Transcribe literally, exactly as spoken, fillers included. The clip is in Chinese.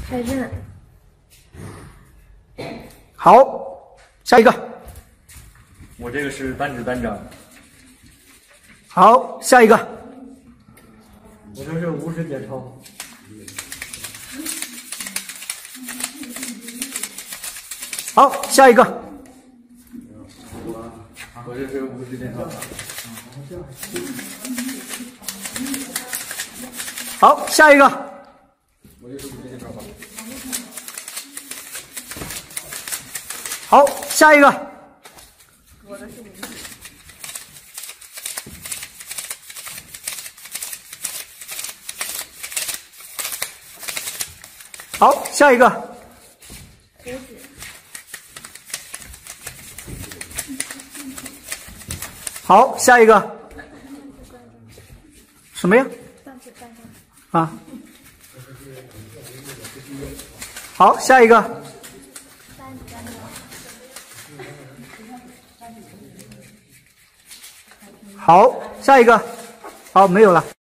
开刃。 好，下一个。 我这个是单指单掌。 好，下一个。 我这是无耻点钞。 好，下一个。 我这是无耻点钞。 好，下一个。 我这是无耻点钞。 好，下一个。 我的是无耻。 好，下一个。 无耻。 好，下一个。什么呀？ 单指单掌。 啊。好，下一个。 单指单掌。 好，下一个。好，没有了。